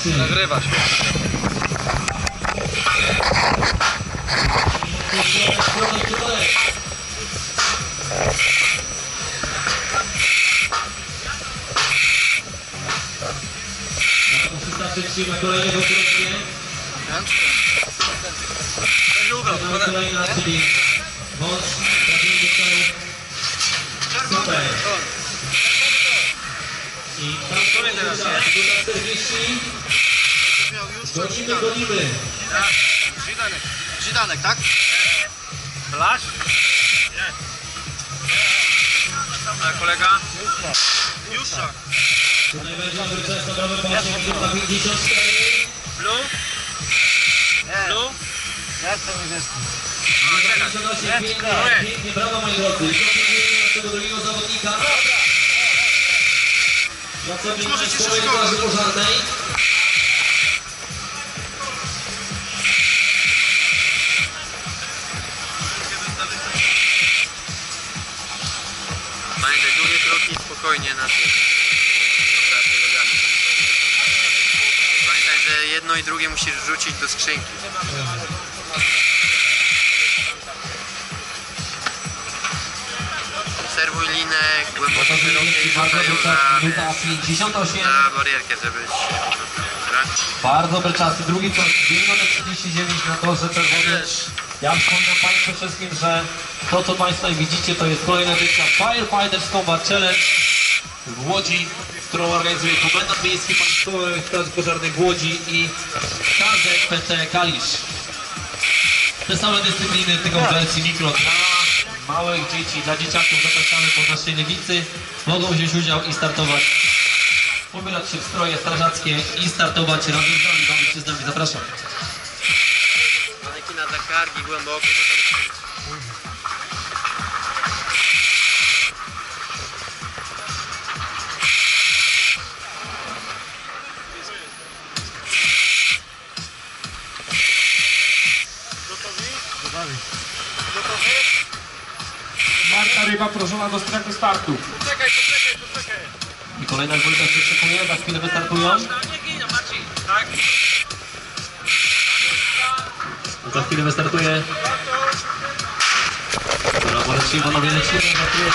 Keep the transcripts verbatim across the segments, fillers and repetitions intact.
Nagrywasz. Trzyma kolejnego kierowcę. Kolejna, czyli wąż, trafienie dostał. Super. I tam kolejny czas, minuta czterdzieści. Gonimy, gonimy. Żydanek. Żydanek, tak? Flash? Nie. A kolega? Juszak. Tutaj będzie dobry czas na bramę patrzą, minuta pięćdziesiąt cztery. Blue? Blue? Jestem niebieski. Pięknie, pięknie, brawo moi drodzy. Naszego drugiego zawodnika. Pracownik Państwowej Straży Pożarnej. Pamiętaj, długie kroki spokojnie na tym. Pamiętaj, że jedno i drugie musisz rzucić do skrzynki. Obserwuj linę głęboko szerokiej, rzucają na, pięćdziesiąt osiem. na barierkę, żeby się... Bardzo dobry czas. Drugi czas dwie minuty trzydzieści dziewięć na torze czerwonym. Ja przypominam Państwu wszystkim, że to co Państwo widzicie to jest kolejna edycja Firefighters Combat Challenge w Łodzi, którą organizuje Komendant Miejski Państwowej Straży Pożarnej w Łodzi i K Z P C Kalisz. Te same dyscypliny, tylko w wersji mikro dla małych dzieci, dla dzieciaków zapraszamy po naszej lewicy. Mogą wziąć udział i startować, ubierać się w stroje strażackie i startować razem z nami. Bawić się z nami, zapraszam. Manekina za kargi głęboko, że tam Gotowy? Marta Ryba proszona do strefy startu. Poczekaj, poczekaj, poczekaj. I kolejna dwójka się szykuje, za chwilę wystartują. tak? Za chwilę wystartuje. Dobra, lecimy, panowie, lecimy. Wystartuje.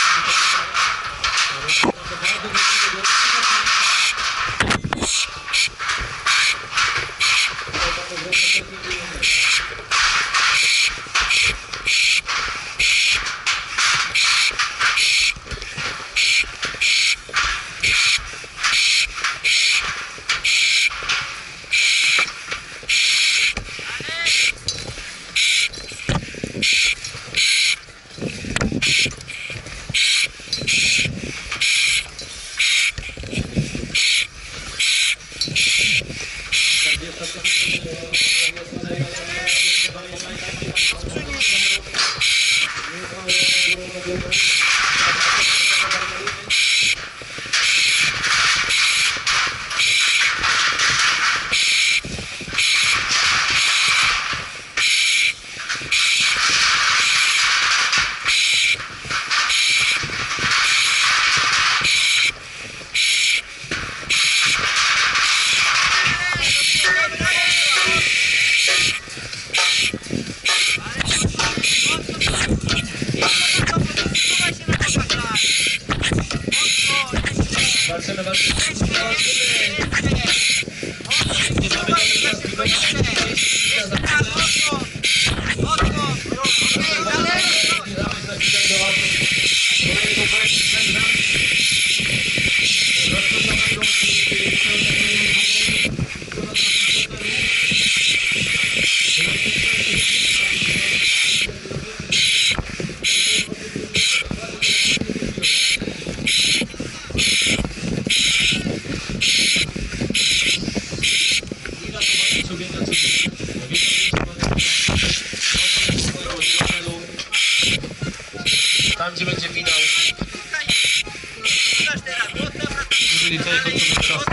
Tam gdzie będzie finał. Jeżeli to jest końcowy czas,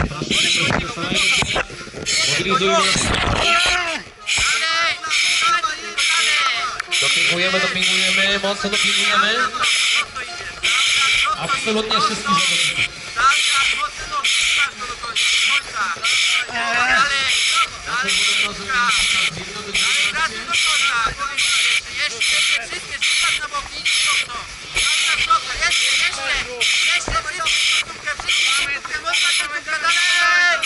mobilizujemy. Dopingujemy, dopingujemy, mocno dopingujemy. Absolutnie wszystkich zawodników. Ale... Ale... Wracaj do końca! Jeszcze, jeszcze, wszystkie, wszystkie na boki, to Cały czas dobrze, jeszcze, jeszcze! Jeszcze, wszystkie, końcówkę, wszystkie, końcówkę, mocna końcówka, dalej!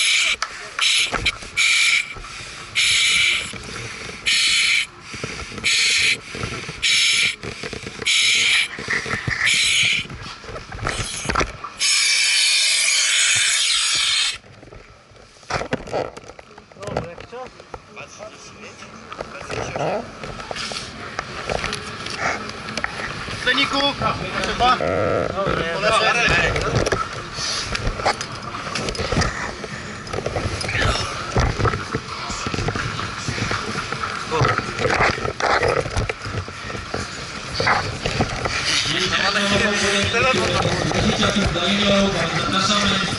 Kleniku! Trzeba? Zapraszamy